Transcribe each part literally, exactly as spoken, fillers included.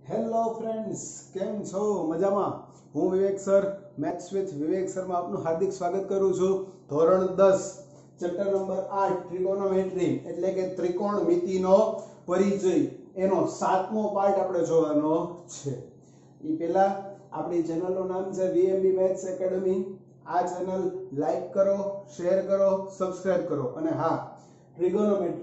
Hello friends, કેમ છો? મજામાં? હું Vivek sir, maths with Vivek સરમાં આપનું હાર્દિક સ્વાગત કરું છું. ધોરણ દસ ચેપ્ટર નંબર આઠ ટ્રિગોનોમેટ્રી એટલે કે ત્રિકોણમિતિનો પરિચય, એનો સાતમો પાર્ટ આપણે જોવાનો છે. એ પહેલા આપણી ચેનલનું નામ છે વીએમબી મેથ્સ એકેડમી. આ ચેનલ લાઈક કરો, શેર કરો, સબસ્ક્રાઇબ કરો. અને હા, ટ્રિગોનોમેટ્રી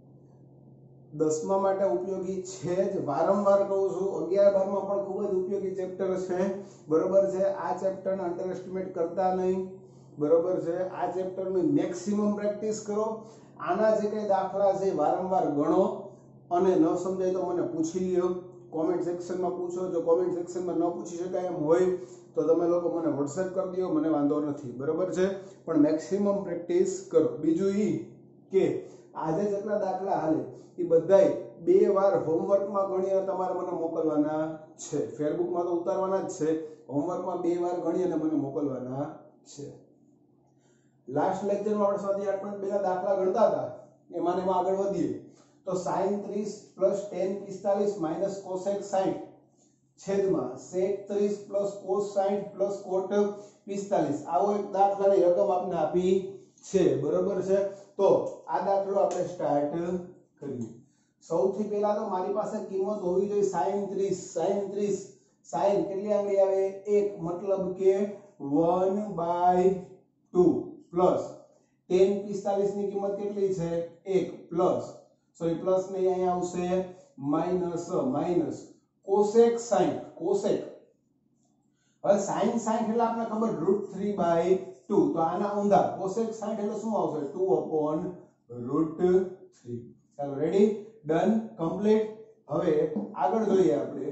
દસમા માટે ઉપયોગી છે જ, વારંવાર કહું છું. અગિયાર બાર માં પણ ખૂબ જ ઉપયોગી ચેપ્ટર છે, બરોબર છે. આ ચેપ્ટરને અંડર એસ્ટિમેટ કરતા નહીં, બરોબર છે. આ ચેપ્ટરની મેક્સિમમ પ્રેક્ટિસ કરો. આના જે કઈ દાખલા છે વારંવાર ગણો, અને ન સમજાય તો મને પૂછી લ્યો, કોમેન્ટ સેક્શનમાં પૂછો. જો કોમેન્ટ સેક્શનમાં ન પૂછી શકાય એમ હોય તો તમે લોકો મને વોટ્સએપ કરી દો, મને વાંધો નથી, બરોબર છે. પણ મેક્સિમમ પ્રેક્ટિસ કરો. બીજું ઈ કે આજે જેટલા દાખલા હાલે એ બધાય બે વાર હોમવર્કમાં ગણીને તમારે મને મોકલવાના છે. ફેરબુકમાં તો ઉતારવાના જ છે, હોમવર્કમાં બે વાર ગણી અને મને મોકલવાના છે. લાસ્ટ લેક્ચરમાં આપણે સ્વાધ્યાય આઠ પોઈન્ટ બે ના દાખલા ગણતા હતા, એમાં એમાં આગળ વધીએ તો sin ત્રીસ પ્લસ tan પિસ્તાલીસ માઇનસ cosec સાઈઠ છેદમાં sec ત્રીસ પ્લસ cos સાઈઠ પ્લસ cot પિસ્તાલીસ, આવો એક દાખલાની રકમ આપને આપી છે, બરોબર છે. તો આ દાખલો આપણે સ્ટાર્ટ કરીએ. સૌથી પહેલા તો મારી પાસે કિંમત હોવી જોઈએ sin ત્રીસ. sin ત્રીસ sin કેટલી આંગળી આવે? એક, મતલબ કે one by two plus tan પિસ્તાલીસ ની કિંમત કેટલી છે? એક પ્લસ, સોરી પ્લસ નહીં, અહીંયા આવશે માઈનસ. માઈનસ cosec સાઈઠ, cosec હવે sin સાઈઠ એટલે આપણે ખબર રૂટ થ્રી બાય ટુ, તો આના ઊંધા cosec સાઈઠ એટલે શું આવશે? Two upon root three. ચાલો રેડી, ડન, કમ્પ્લીટ. હવે આગળ જોઈએ આપણે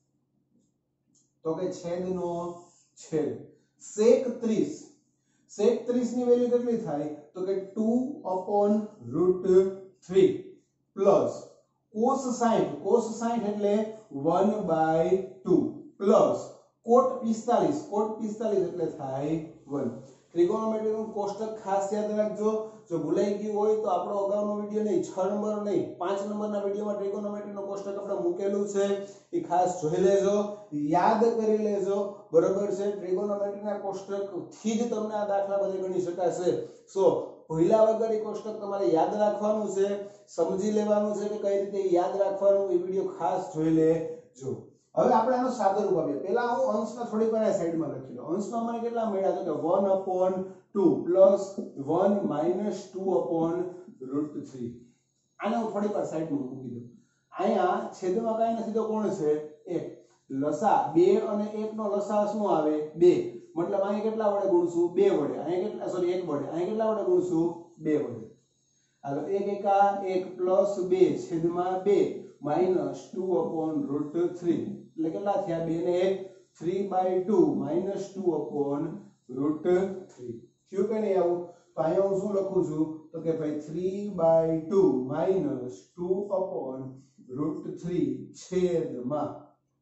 તો કે છેદનો છેદ. sec ત્રીસ, sec ત્રીસ ની વેલ્યુ કેટલી થાય? તો કે two upon root three plus cos સાઈઠ, cos સાઈઠ એટલે one by two plus cot પિસ્તાલીસ, cot પિસ્તાલીસ એટલે થાય વન. ટ્રિગોનોમેટ્રી નું કોષ્ટક ખાસ યાદ રાખજો. જો ભૂલાઈ ગયું હોય તો આપણો અગાઉનો વિડિયો નહીં, છ નંબર નહીં, પાંચ નંબરના વિડિયોમાં ટ્રિગોનોમેટ્રી નું કોષ્ટક આપણે મૂકેલું છે, એ ખાસ જોઈ લેજો, યાદ કરી લેજો, બરોબર છે. ટ્રિગોનોમેટ્રીના કોષ્ટક થી જ તમને આ દાખલા બધે ગણી શકાશે. સો ભૂલ્યા વગર એ કોષ્ટક તમારે યાદ રાખવાનું છે, સમજી લેવાનું છે કે કઈ રીતે યાદ રાખવાનું, એ વિડિયો ખાસ જોઈ લેજો. હવે આપણે આનો સાદો રૂપ આપીએ. પહેલા હું અંશના થોડીક વાર સાઈડમાં લખી લઉં. અંશમાં મને કેટલા મળ્યા? તો કે one upon two plus one minus two upon root three. આને હું થોડીક વાર સાઈડમાં મૂકી દઉં. અહીંયા છેદમાં કાંઈ નથી તો કોણ છે? એક. લસા બે અને એક નો લસા શું આવે? બે. મતલબ અહીંયા કેટલા વડે ગુણશું? બે વડે. અહીંયા કેટલા, સોરી એક વડે. અહીંયા કેટલા વડે ગુણશું? બે વડે. હાલો, એક એકા એક પ્લસ બે છેદમાં બે minus two upon root three એટલે કેટલા થયા? બે ને એક three by two minus two upon root three. થયું કે નહીં આવું? તો અહીંયા હું શું લખું છું? તો કે ભાઈ three by two minus two upon root three છેદમાં,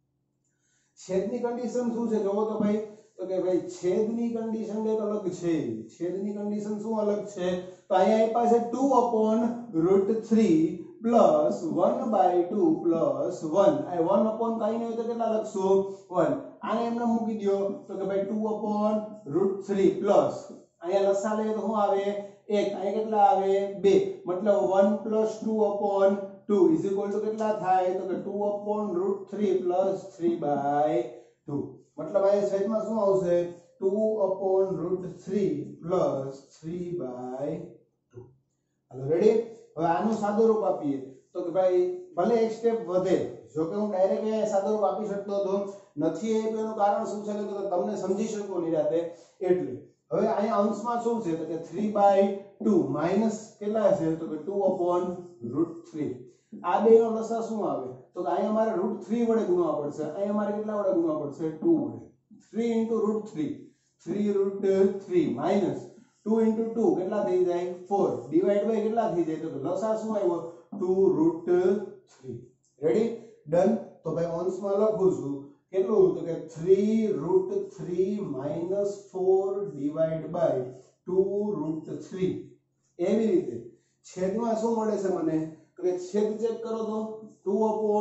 છેદની કન્ડિશન શું છે જોવો તો ભાઈ, તો કે ભાઈ છેદની કન્ડિશન એક અલગ છે. છેદની કન્ડિશન શું અલગ છે? તો અહીંયા એ પાસે two upon root three plus one by two plus one. આ one upon કાઈ નહીં હોય તો કેટલા લખશું? one. આને એમને મૂકી દો તો કે ભાઈ two upon root three plus અહીંયા લસા લઈએ તો શું આવે? એક. અહીંયા કેટલા આવે? બે. મતલબ one plus two upon two is equal to કેટલા થાય? તો કે two upon root three plus three by two. મતલબ અહીંયા છેદમાં શું આવશે? two upon root three plus three by two. હાલો રેડી. હવે આનું સાદો રૂપ આપીએ તો કે ભાઈ ભલે એક સ્ટેપ વધે, જો કે હું ડાયરેક્ટ સાદો રૂપ આપી શકતો હતો, નથી આપ્યું એનું કારણ શું છે કે તમને સમજી શકો નિરાતે એટલે. હવે અહીંયા અંશમાં શું છે? તો કે three by two માઈનસ કેટલા છે? તો કે two upon root three. આ બે નો લસા શું આવે? તો કે અહીંયા મારે root three વડે ગુણવા પડશે. અહીંયા મારે કેટલા વડે ગુણવા પડશે? two વડે. three into root three, three root three minus two into two કેટલા થઈ જાય? four. ડિવાઇડ બાય કેટલા થઈ જાય? તો કે લસા શું આવ્યો? two root three. Ready, done. તો ભાઈ અંશમાં લખું છું કેટલું? તો કે three root three minus four divided by two root three. એવી રીતે છેદમાં શું મળે છે મને? તો કે છેદ ચેક કરો તો two upon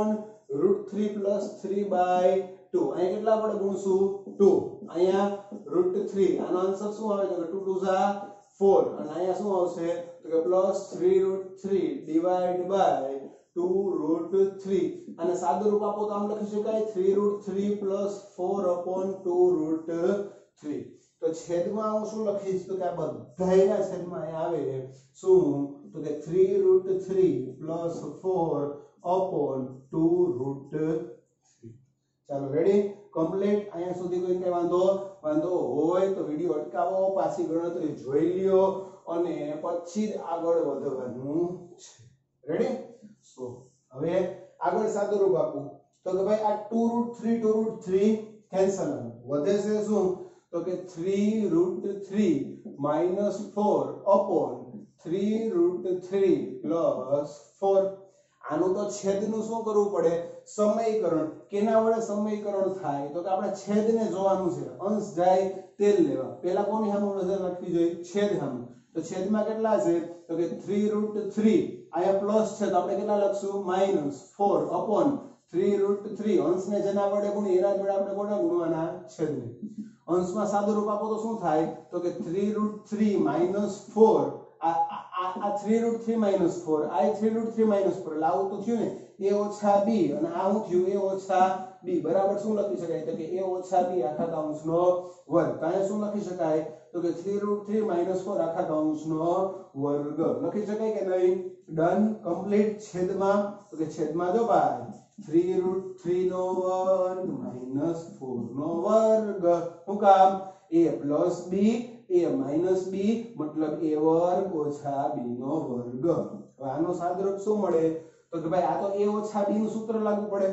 root three plus three by two. અહીં કેટલા વડે ગુણશું? ટુ. અહીંયા રૂટ થ્રી. આનો આન્સર શું આવે તો કે ટુ ટુ ઝા ફોર. અને અહીંયા શું આવશે તો કે plus three root three divide by two root three. અને સાદું રૂપ આપો તો આમ લખી શકાય three root three plus four upon two root three. તો છેદમાં હું શું લખીશ તો કે આ બધાયના છેદમાં અહીં આવે શું તો કે three root three plus four upon two root three. ચાલો રેડી કમ્પ્લીટ. અહીંયા સુધી કોઈ કઈ વાંધો વાંધો હોય તો વિડિયો અટકાવો, પાછી ગણતરી જોઈ લ્યો અને પછી જ આગળ વધવાનું છે. રેડી? સો હવે આગળ સાદું રૂપ આપું તો કે ભાઈ આ two root three two root three cancel. વધે છે શું તો કે three root three minus four upon three root three plus four. આનું તો છેદનું શું કરવું પડે? સમયકરણ. કેના વડે સમયકરણ થાય તો કે આપણે છેદને જોવાનું છે. અંશ જાય તેલ લેવા. પહેલા કોની સામે નજર રાખવી જોઈએ? છેદ સામે. તો છેદમાં કેટલા છે તો કે થ્રી રૂટ થ્રી. અહીંયા પ્લસ છે તો આપણે કેટલા લખશું? Minus four upon three root three. અંશને જેના વડે ગુણીએ એના વડે આપણે કોને ગુણવાના? છેદને. અંશમાં સાદું રૂપ આપો તો શું થાય તો કે three root three minus four. આ આ three root three minus four. આ three root three minus four. એટલે આવું તો થયું ને a ઓછા b. અને આ શું થયું? a ઓછા b બરાબર શું લખી શકાય તો કે a ઓછા b આખા કૌંસનો વર્ગ. કાંઈ શું લખી શકાય તો કે three root three minus four આખા કૌંસનો વર્ગ લખી શકાય કે નહીં? Done complete. છેદમાં તો કે છેદમાં જો ભાઈ થ્રી રૂટ થ્રી નો વર્ગ માઈનસ ફોર નો વર્ગ. શું કામ? a plus b a minus b મતલબ a વર્ગ ઓછા b નો વર્ગ. હવે આનો સાદુરૂપ શું મળે તો કે ભાઈ આ તો a ઓછા b નું સૂત્ર લાગુ પડે.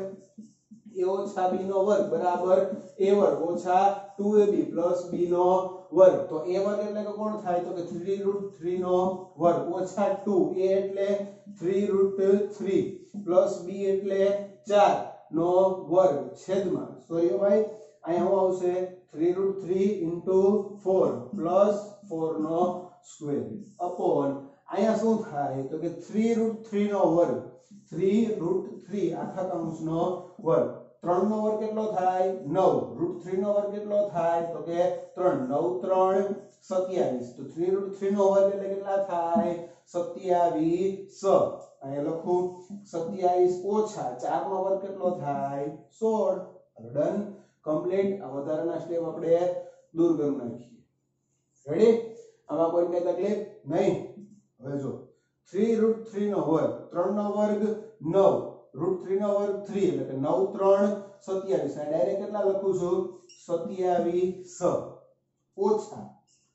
a ઓછા b નો વર્ગ બરાબર a વર્ગ ઓછા two a b plus b નો વર્ગ. તો a વર્ગ એટલે કે કોણ થાય તો કે થ્રી રૂટ થ્રી નો વર્ગ ઓછા ટુ. a એટલે three root three plus b એટલે ચાર નો વર્ગ છેદમાં સોરી ભાઈ અહીંયા શું આવશે three root three into four plus four નો સ્ક્વેર અપોન અહીંયા શું થાય તો કે થ્રી રૂટ થ્રી નો વર્ગ. થ્રી રૂટ થ્રી આખા કૌંસનો વર્ગ. ત્રણ નો વર્ગ કેટલો થાય? નવ. રૂટ થ્રી નો વર્ગ કેટલો થાય તો કે ત્રણ. નવ ત્રણ સત્યાવીસ. તો થ્રી રૂટ થ્રી નો વર્ગ એટલે કેટલા થાય? સત્યાવીસ. અહીંયા લખું સત્યાવીસ ઓછા ચાર નો વર્ગ કેટલો થાય? સોળ. Done complete. આ વધારાના સ્ટેપ આપણે દૂર કરી નાખીએ. રેડી? આમાં કોઈ કઈ તકલીફ નહીં. હવે જો થ્રી રૂટ થ્રી નો વર્ગ. ત્રણ નો વર્ગ નવ. રૂટ થ્રી નો વર્ગ ત્રણ એટલે કે નવ ત્રણ સત્યાવીસ. આ ડાયરેક્ટ કેટલા લખું છું? સત્યાવીસ ઓછા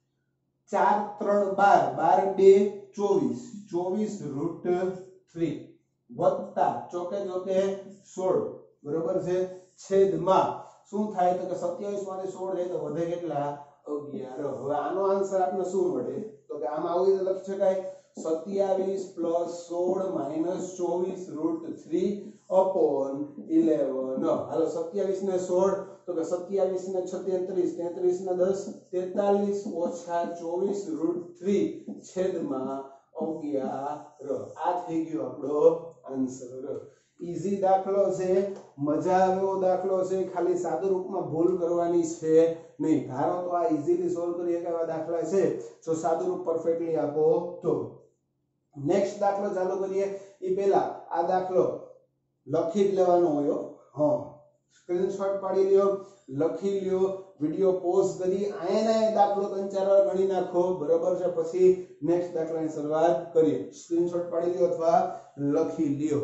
ચાર ત્રણ બાર. બાર બે ચોવીસ. ચોવીસ રૂટ થ્રી વત્તા ચોકે ચોકે સોળ. બરોબર છે? છેદમાં શું થાય તો કે સત્યાવીસ માંથી સોળ જાય તો વધે કેટલા? અગિયાર. હવે આનો આન્સર આપણે શું મળે તો કે આમાં આવી રીતે લખી શકાય સત્યાવીસ પ્લસ સોળ માઈનસ ચોવીસ રૂટ થ્રી અપોન ઇલેવન. હાલો સત્યાવીસ ને સોળ તો કે સત્યાવીસ ને છ તેત્રીસ. તેત્રીસ ને દસ તેતાલીસ ઓછા ચોવીસ રૂટ થ્રી છેદમાં અગિયાર. આ થઈ ગયો આપણો આન્સર. ઈઝી દાખલો છે, મજા આવ્યો દાખલો છે. ખાલી સાદુ રૂપમાં ભૂલ કરવાની છે નહીં. ધારો તો આ ઈઝીલી સોલ્વ કરી શકાય એવા દાખલા છે જો સાદુ રૂપ પરફેક્ટલી આપો તો. નેક્સ્ટ દાખલો ચાલુ કરીએ એ પહેલા આ દાખલો લખી જ લેવાનો હોય. હા સ્ક્રીનશોટ પાડી લ્યો, લખી લ્યો, વિડિયો પોઝ કરી આયના દાખલો ત્રણ ચાર વાર ગણી નાખો. બરાબર છે? પછી નેક્સ્ટ દાખલાની શરૂઆત કરીએ. સ્ક્રીનશોટ પાડી લ્યો અથવા લખી લ્યો.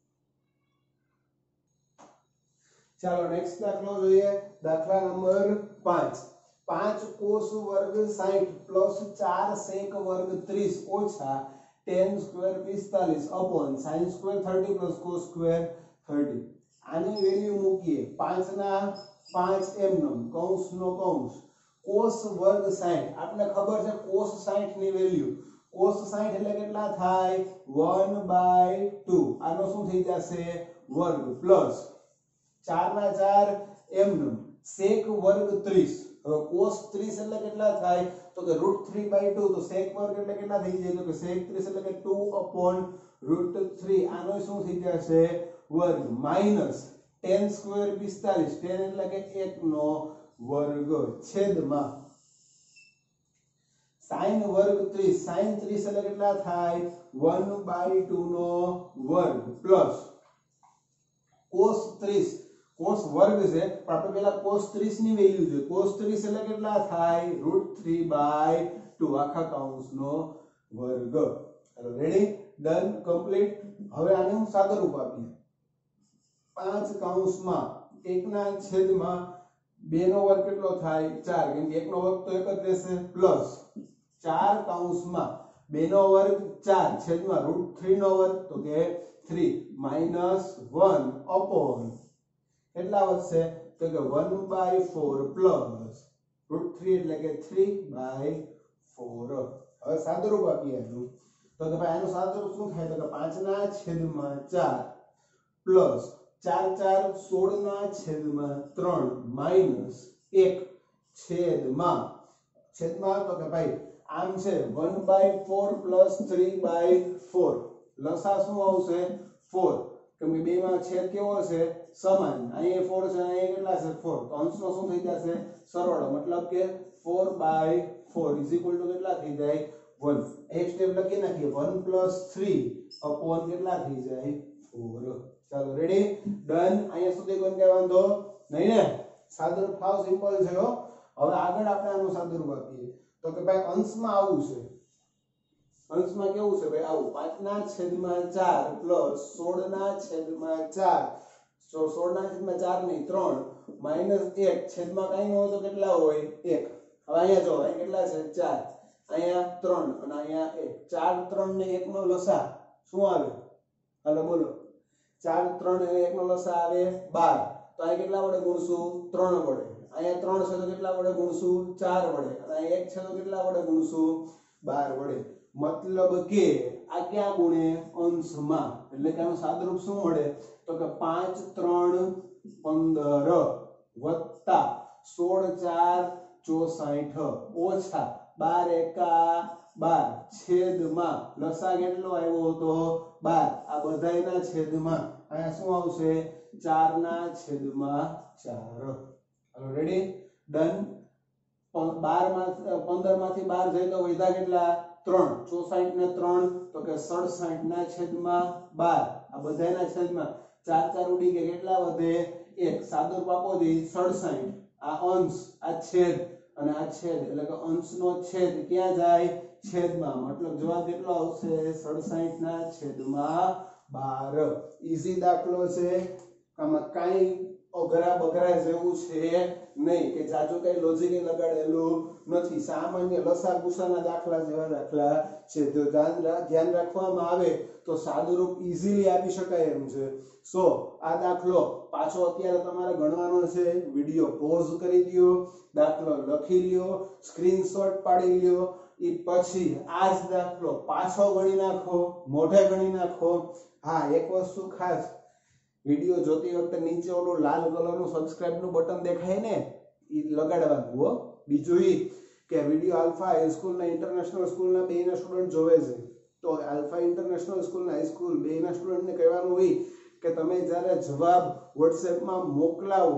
ચાલો નેક્સ્ટ દાખલો જોઈએ. દાખલા નંબર પાંચ. પાંચ કોસ વર્ગ સાઈઠ પ્લસ ચાર સેક વર્ગ ત્રીસ ઓછા ટેન સ્ક્વેર પિસ્તાલીસ upon sine square thirty plus cos square thirty. આની વેલ્યુ મૂકીએ. પાંચ ના પાંચ એમનો કૌંસ નો કૌંસ કોસ વર્ગ સાઈઠ. આપણે ખબર છે કોસ સાઈઠ ની વેલ્યુ. કોસ સાઈઠ એટલે કેટલા થાય? One by two. આનો શું થઈ જશે? વર્ગ પ્લસ ચાર ના ચાર એમનો સેક વર્ગ ત્રીસ. હવે કોસ ત્રીસ એટલે કેટલા થાય તો કે રૂટ થ્રી બાય ટુ. તો સેક વર્ગ એટલે કેટલા થઈ જાય તો કે સેક ત્રીસ એટલે કે ટુ અપોન રૂટ થ્રી. આનો શું થઈ જશે? વર્ગ માઇનસ ટેન સ્ક્વેર પિસ્તાલીસ, ટેન એટલે કે એક નો વર્ગ છેદમાં સાઈન વર્ગ ત્રીસ, સાઈન ત્રીસ એટલે કેટલા થાય વન બાય ટુ નો વર્ગ પ્લસ કોસ ત્રીસ, કોસ વર્ગ છે પણ આપણે પેલા કોસ ત્રીસ ની વેલ્યુ છે, કોસ ત્રીસ એટલે કેટલા થાય રૂટ થ્રી બાય ટુ આખા કૌંસનો વર્ગ. ચાલો રેડી, ડન, કમ્પ્લીટ. હવે આને હું સાદુરૂપ આપીએ. પાંચ કૌંસમાં એક ના છેદમાં બે નો વર્ગ કેટલો થાય ચાર, કેમ કે એક નો વર્ગ તો એક જ રહેશે, પ્લસ ચાર કૌંસમાં બે નો વર્ગ ચાર છેદમાં રૂટ થ્રી નો વર્ગ તો કે થ્રી માઇનસ વન અપોન કેટલા વધશે તો કે one by four plus root three એટલે કે થ્રી બાય ફોર. હવે સાદુરૂપ આપીએ આનું તો કે ભાઈ આનું સાદુરૂપ શું થાય તો કે પાંચ ના છેદમાં ચાર પ્લસ ચાર ચાર સોળ ના છેદમાં ત્રણ માઇનસ એક છેદમાં છેદમાં તો કે ભાઈ આમ છે one by four plus three by four, લસા શું આવશે ફોર, કેમ કે બે માં છેદ કેવો છે સમાન, અહીંયા ફોર છે અહીંયા કેટલા છે ફોર, તો અંશનો શું થઈ જશે સરવાળો, મતલબ કે four by four is equal to કેટલા થઈ જાય વન. એક સ્ટેપ લખી નાખીએ વન પ્લસ થ્રી અપોન કેટલા થઈ જાય ફોર. ચાલો રેડી, ડન. અહીંયા સુધી કોઈ કઈ વાંધો નહીં ને, સાદુરૂપ હાવ સિમ્પલ છે હો. હવે આગળ આપણે આનું સાદુરૂપ આપીએ તો કે ભાઈ અંશમાં આવું છે, અંશમાં કેવું છે ભાઈ આવું પાંચ ના છેદમાં ચાર પ્લસ સોળ ના છેદમાં ચાર, સોળ ના છેદમાં ચાર નહીં ત્રણ માઇનસ એક છેદમાં કઈ ન હોય તો કેટલા હોય એક. હવે અહીંયા જો અહીં કેટલા છે ચાર, અહીંયા ત્રણ અને અહીંયા એક, ચાર ત્રણ ને એક નો લસા શું આવે હાલો બોલો, ચાર ત્રણ અને એક નો લસા આવે બાર, તો અહીં કેટલા વડે ગુણશું ત્રણ વડે, અહીંયા ત્રણ છે તો કેટલા વડે ગુણશું ચાર વડે, અને અહીં એક છે તો કેટલા વડે ગુણશું બાર વડે. મતલબ કે આ ક્યાં ગુણે અંશમાં, એટલે કે આનું સાદુરૂપ શું મળે તો કે પાંચ ત્રણ પંદર વત્તા સોળ ચાર ચોસાઠ ઓછા બાર એકા બાર છેદમાં લસા કેટલો આવ્યો હતો બાર, આ બધાયના છેદમાં અહીંયા શું આવશે ચાર ના છેદમાં ચાર. હાલો રેડી, ડન. બાર માં પંદર માંથી બાર જાય તો વધ્યા કેટલા ત્રણ, ચોસાઠ ને ત્રણ તો કે સડસઠ ના છેદમાં બાર, આ બધાયના છેદમાં ચાર ચાર ઉડી ગયા કેટલા વધે એક, સાદુરૂપ આપો દી સડસઠ, આ અંશ આ છેદ અને આ છેદ એટલે કે અંશનો છેદ ક્યાં જાય છેદમાં, મતલબ જવાબ કેટલો આવશે સડસઠ ના છેદમાં બાર. ઈઝી દાખલો છે, આમાં કાઈ અઘરા બઘરા જેવું છે નહીં, કે જાજુ કઈ લોજિક લગાડેલું નથી, સામાન્ય લસા ગુસાના દાખલા જેવા દાખલા છે. તો ધ્યાન રાખવામાં આવે તો સાદુરૂપ ઈઝીલી આપી શકાય એમ છે. સો આ દાખલો પાછો અત્યારે તમારે ગણવાનો છે, વિડિયો પોઝ કરી દયો, દાખલો લખી લ્યો, સ્ક્રીનશોટ પાડી લ્યો, એ પછી આ જ દાખલો પાછો ગણી નાખો, મોઢે ગણી નાખો. હા એક વસ્તુ ખાસ, વિડિયો જોતી વખતે નીચે ઓલું લાલ કલરનું સબસ્ક્રાઇબ નું બટન દેખાય ને એ લગાડવાનું હો. બીજું ઈ કે વિડિયો આલ્ફા હાઈસ્કૂલ ના ઇન્ટરનેશનલ સ્કૂલ ના બેના સ્ટુડન્ટ જોવે છે તો આલ્ફા ઇન્ટરનેશનલ સ્કૂલ ના હાઈસ્કૂલ બેના સ્ટુડન્ટ ને કહેવાનું હોય કે તમે જ્યારે જવાબ WhatsApp માં મોકલાવો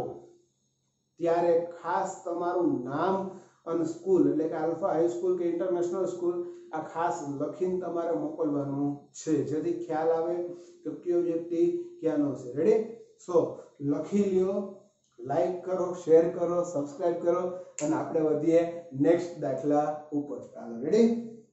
ત્યારે ખાસ તમારું નામ અને સ્કૂલ એટલે કે આલ્ફા હાઈસ્કૂલ કે ઇન્ટરનેશનલ સ્કૂલ આ ખાસ લખીને તમારે મોકલવાનું છે, જેથી ખ્યાલ આવે કે કયો વ્યક્તિ ક્યાંનો છે. રેડી, સો લખી લ્યો, લાઈક કરો, શેર કરો, સબસ્ક્રાઇબ કરો અને આપણે વધીએ નેક્સ્ટ દાખલા ઉપર. ચાલો રેડી.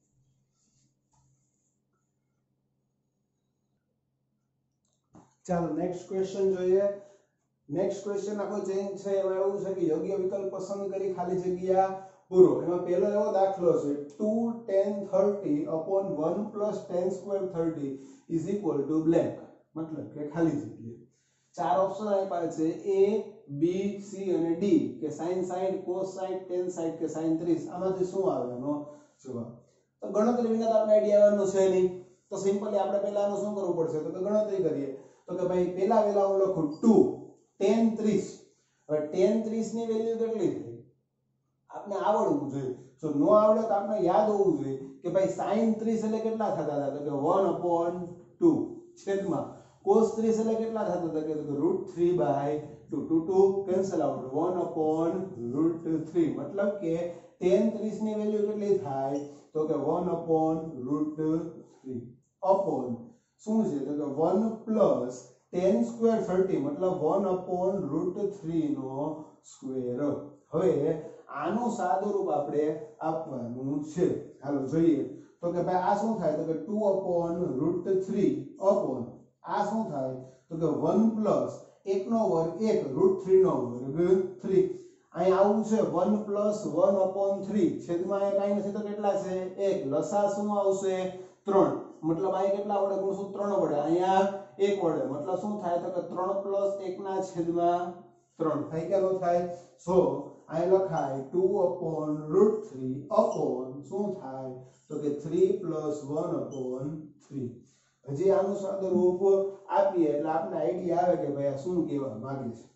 ચાલો નેક્સ્ટ ક્વેશ્ચન જોઈએ. નેક્સ્ટ ક્વેશ્ચન આખો ચેન્જ છે, એમાં એવું છે કે યોગ્ય વિકલ્પ પસંદ કરી ખાલી જગ્યા પૂરો. એમાં પહેલો એવો દાખલો છે two tan thirty upon one plus tan square thirty is equal to blank, મતલબ કે ખાલી જગ્યા. ચાર ઓપ્શન આપ્યા છે a b c અને d, કે sin સાઈઠ cos સાઈઠ tan સાઈઠ કે sin ત્રીસ. આમાંથી શું આવવાનો જવાબ? તો ગણતરી વિના આપણે આઈડિયા આવવાનો છે નહીં, તો સિમ્પલી આપણે પહેલા આનું શું કરવું પડશે તો કે ગણતરી કરીએ. તો કે ભાઈ પહેલા વેલા હું લખું ટુ tan ત્રીસ. હવે tan ત્રીસ ની વેલ્યુ કેટલી થઈ આપણે આવડવું જોઈએ. જો નો આવડે તો આપણે યાદ હોવું જોઈએ કે ભાઈ sin ત્રીસ એટલે કેટલા થતા હતા તો કે વન upon ટુ છેદમાં cos ત્રીસ એટલે કેટલા થતો તો કે root three by two two two cancel out one upon root three મતલબ કે tan ત્રીસ ની વેલ્યુ કેટલી થાય તો કે one upon root three upon શું છે તો કે one plus tan square thirty મતલબ વન અપોન રૂટ થ્રી નો સ્ક્વેર હવે આનું સાદું રૂપ આપણે આપવાનું છે હાલો જોઈએ તો કે ભાઈ આ શું થાય તો કે two upon root three upon આ શું થાય તો કે વન પ્લસ એક નો વર્ગ એક રૂટ થ્રી નો વર્ગ થ્રી અહીં આવું છે one plus one upon three છેદમાં એ કાંઈ નથી તો કેટલા છે એક લસા શું આવશે ત્રણ મતલબ અહીં કેટલા વડે ગુણશું ત્રણ વડે અહીંયા એક વડે મતલબ શું થાય તો કે ત્રણ પ્લસ એક ના છેદમાં ત્રણ થાય કે ન થાય સો અહીં લખાય two upon root three upon શું થાય તો કે three plus one upon three હજી આનું સાદું રૂપ આપીએ એટલે આપણને આઈડિયા આવે કે ભાઈ આ શું કહેવા માંગે છે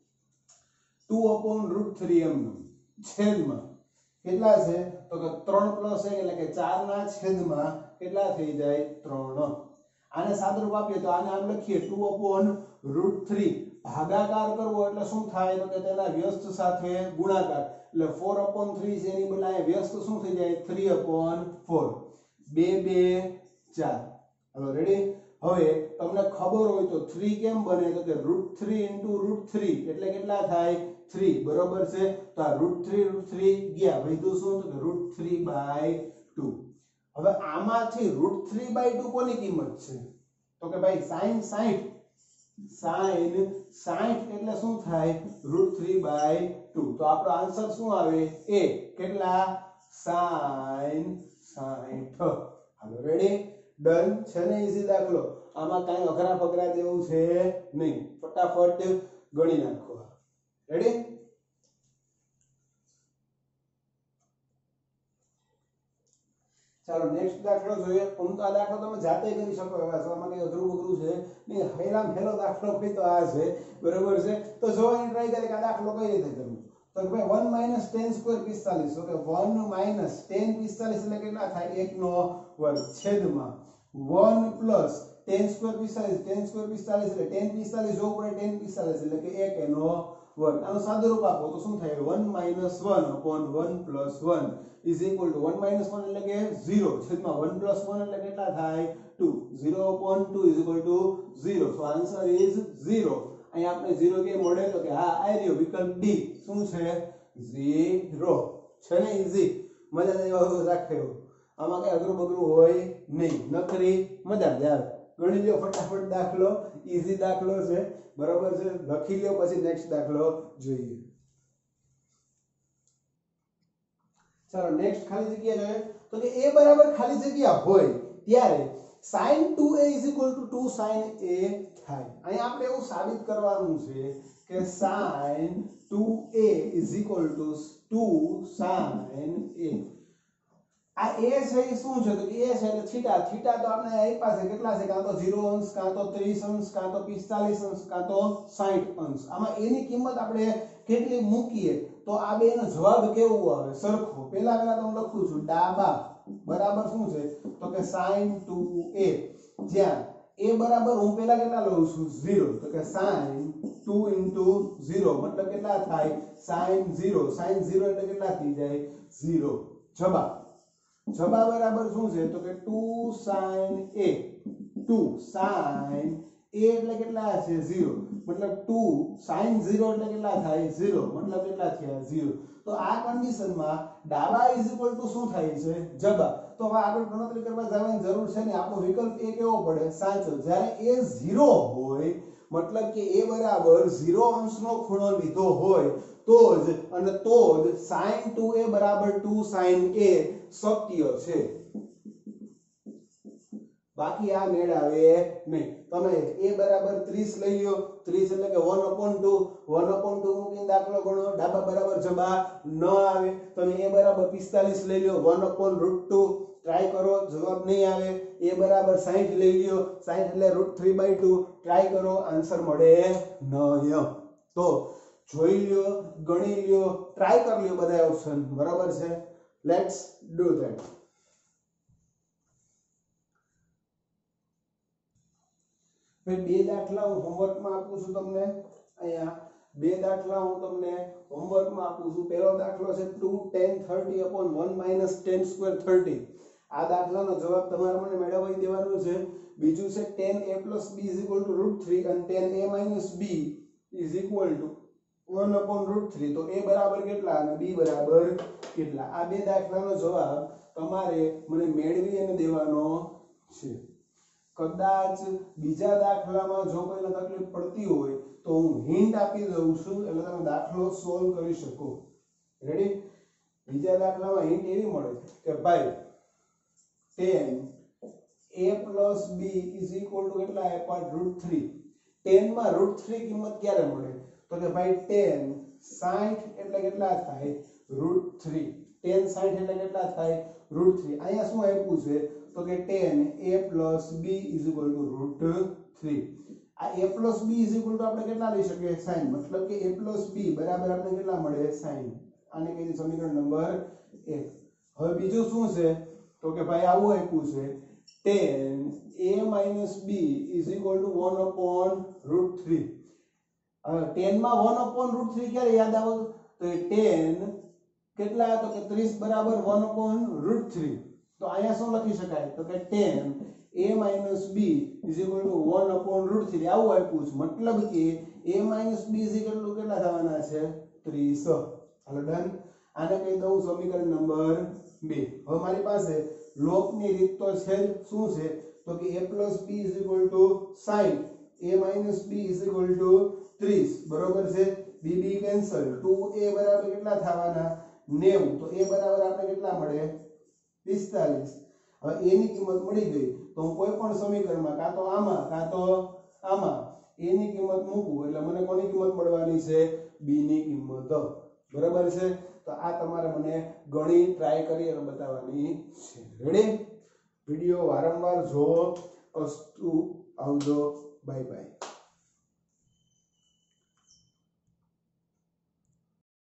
ટુ અપોન રૂટ થ્રી એમ છેદમાં કેટલા છે તો કે ત્રણ પ્લસ એક એટલે કે ચાર ના છેદમાં કેટલા થઈ જાય ત્રણ આને સાદું રૂપ આપીએ તો આને આમ લખીએ ટુ અપોન રૂટ થ્રી ભાગાકાર કરવો એટલે શું થાય તો કે તેના વ્યસ્ત સાથે ગુણાકાર એટલે ફોર અપોન થ્રી છે એની બદલે વ્યસ્ત શું થઈ જાય થ્રી અપોન ફોર બે બે ચાર હવે રેડી હવે તમને ખબર હોય તો થ્રી કેમ બને તો કે root three into root three એટલે કેટલા થાય થ્રી બરોબર છે તો આ રૂટ થ્રી રૂટ થ્રી ગયા વધ્યું શું તો કે રૂટ થ્રી બાય ટુ હવે આમાંથી રૂટ થ્રી બાય ટુ કોની કિંમત છે તો કે ભાઈ sin સાઠ sin સાઠ એટલે શું થાય રૂટ થ્રી બાય ટુ તો આપણો આન્સર શું આવે એ કેટલા sin સાઠ હાલો રેડી ડન છે ને ઈઝી દાખલો આમાં કાઈ અઘરા ફગરા જેવું છે નહીં ફટાફટ ગણી નાખો રેડી ચાલો નેક્સ્ટ દાખલો જોઈએ હું તો આ દાખલો તમે જાતે કરી શકો એવા છો આમાં કઈ અઘરું અઘરું છે નહીં હેરામ હેલો દાખલો કોઈ તો આ છે બરોબર છે તો જોવાની ટ્રાય કરી કે આ દાખલો કઈ રીતે કરવો તો કે ભાઈ વન માઈનસ ટેન સ્ક્વેર પિસ્તાલીસ તો કે વન માઈનસ ટેન પિસ્તાલીસ એટલે કેટલા થાય એક નો વર્ગ છેદમાં વન પ્લસ ટેન સ્ક્વેર પિસ્તાલીસ ટેન સ્ક્વેર પિસ્તાલીસ એટલે ટેન પિસ્તાલીસ જોવું પડે ટેન પિસ્તાલીસ એટલે કે એક એનો વર્ગ આનું સાદું રૂપ આપો તો શું થાય one minus one upon one plus one is equal to one minus one એટલે કે zero છેદમાં one plus one એટલે કેટલા થાય two zero upon two is equal to zero so answer is zero અહીં આપણે zero કે મળે તો કે હા આ રહ્યો વિકલ્પ ડી શું છે zero છે ને ઈઝી મજા જ રાખે આમાં કઈ અઘરું બગરું હોય નહીં નકરી મજા જ આવે ગણી લ્યો ફટાફટ દાખલો ઈઝી દાખલો છે બરોબર છે લખી લ્યો પછી નેક્સ્ટ દાખલો જોઈએ ચાલો નેક્સ્ટ ખાલી જગ્યા જોઈએ તો કે a બરાબર ખાલી જગ્યા હોય ત્યારે sin two a two sin a થાય અહીં આપણે એવું સાબિત કરવાનું છે કે sin two a two sin a આ a છે એ શું છે તો કે a છે એટલે થીટા થીટા તો આપણે આપ્યા છે કેટલા છે કાં તો ઝીરો અંશ કાં તો ત્રીસ અંશ કાં તો પિસ્તાલીસ અંશ કાં તો સાઠ અંશ આમાં a ની કિંમત આપણે કેટલી મૂકીએ તો આ બે નો જવાબ કેવો આવે સરખો પહેલા પહેલા તો હું લખું છું ડાબા બરાબર શું છે તો કે sin ટુ a જ્યાં a બરાબર હું પહેલા કેટલા લઉં છું ઝીરો તો કે sin ટુ into ઝીરો મતલબ કેટલા થાય sin ઝીરો sin ઝીરો એટલે કેટલા થઈ જાય ઝીરો જવાબ જવાબ બરાબર શું છે તો કે two sin a two sin a એટલે કેટલા છે ઝીરો મતલબ ટુ sin ઝીરો એટલે કેટલા થાય ઝીરો મતલબ કેટલા થયા ઝીરો તો આ કન્ડિશનમાં ડાબા ઇઝ ઇક્વલ ટુ શું થાય છે જબા તો હવે આગળ ગણતરી કરવા જવાની જરૂર છે ને આપણો વિકલ્પ એ કેવો પડે સાચો જ્યારે a ઝીરો હોય મતલબ કે a બરાબર ઝીરો અંશનો ખૂણો લીધો હોય તો જ અને તો જ sin ટુ a બરાબર ટુ sin a શક્ય છે બાકી આ મેળ આવે નહીં તમે a બરાબર ત્રીસ લઈ લ્યો ત્રીસ એટલે કે one upon two one upon two મૂકીને દાખલો ગણો ડાબા બરાબર જબા ન આવે તમે a બરાબર પિસ્તાલીસ લઈ લ્યો one upon root two try કરો જવાબ નહીં આવે a બરાબર સાઠ લઈ લ્યો સાઠ એટલે root three by two try કરો આન્સર મળે નહીં તો જોઈ લ્યો ગણી લ્યો ટ્રાય કરી લ્યો બધા ઓપ્શન બરાબર છે લેટ્સ ડુ ધેટ ભાઈ બે દાખલા હું હોમવર્કમાં આપું છું તમને અહીંયા બે દાખલા હું તમને હોમવર્કમાં આપું છું પહેલો દાખલો છે two tan thirty upon one minus tan square thirty આ દાખલાનો જવાબ તમારે મને મેળવી દેવાનો છે બીજું છે tan a plus b is equal to root three અને tan a minus b is equal to one upon root three તો a બરાબર કેટલા અને b બરાબર કેટલા આ બે દાખલાનો જવાબ તમારે મને મેળવી અને દેવાનો છે કદાચ બીજા દાખલામાં જો કોઈને તકલીફ પડતી હોય તો હું હિન્ટ આપી દઉં છું એટલે તમે દાખલો સોલ્વ કરી શકો રેડી બીજા દાખલામાં હિન્ટ એવી મળે કે ભાઈ tan a plus b is equal to કેટલા a part root three tan માં root three કિંમત ક્યારે મળે તો કે ભાઈ tan sixty એટલે કેટલા થાય root three tan sixty એટલે કેટલા થાય root three અહીંયા શું આપ્યું છે તો કે tan a plus b is equal to root three આ a plus b is equal to આપણે કેટલા લઈ શકીએ sin મતલબ કે a plus b બરાબર આપણે કેટલા મળે sin આને કહીએ સમીકરણ નંબર એક હવે બીજું શું છે તો કે ભાઈ આવું આપ્યું છે tan a minus b is equal to one upon root three હવે tan માં one upon root three ક્યારે યાદ આવે તો એ tan કેટલા તો કે ત્રીસ બરાબર one upon root three તો અહીંયા શું લખી શકાય તો કે tan a minus b is equal to one upon root three આવું આપ્યું છે મતલબ કે a minus b is equal to કેટલા થવાના છે ત્રીસ હાલો ડન આને કહી દઉં સમીકરણ નંબર બે હવે મારી પાસે લોકની રીત તો છે શું છે તો કે a plus b is equal to sixty a minus b is equal to ત્રીસ બરોબર છે b b cancel two a બરાબર કેટલા થવાના નેવું તો a બરાબર આપણે કેટલા મળે પિસ્તાલીસ હવે a ની કિંમત મળી ગઈ તો હું કોઈ પણ સમીકરણમાં કાં તો આમાં કાં તો આમાં a ની કિંમત મૂકું એટલે મને કોની કિંમત મળવાની છે b ની કિંમત બરાબર છે તો આ તમારે મને ગણી ટ્રાય કરી અને બતાવવાની છે રેડી વિડિયો વારંવાર જોવો અસ્તુ આવજો બાય બાય